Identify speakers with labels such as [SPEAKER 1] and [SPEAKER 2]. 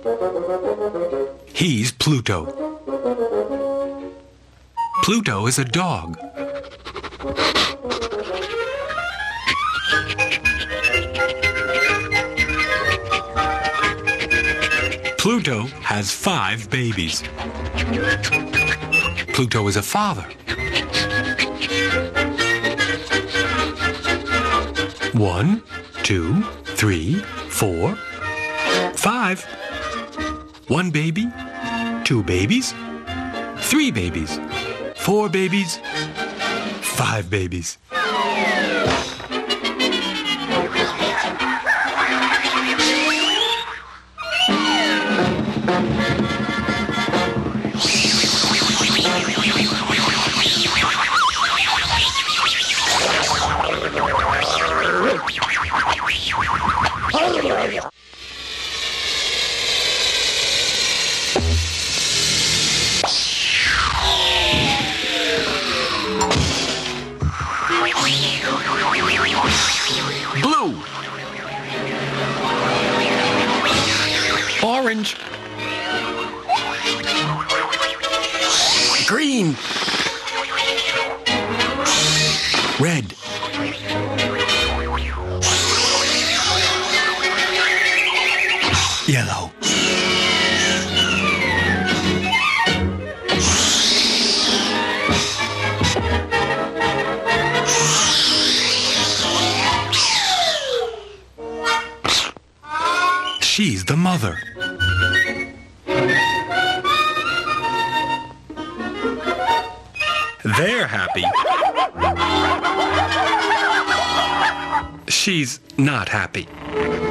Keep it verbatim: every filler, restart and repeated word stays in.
[SPEAKER 1] He's Pluto. Pluto is a dog. Pluto has five babies. Pluto is a father. One, two, three, four, five. One baby, two babies, three babies, four babies, five babies. Blue, orange, green, red, yellow. She's the mother. They're happy. She's not happy.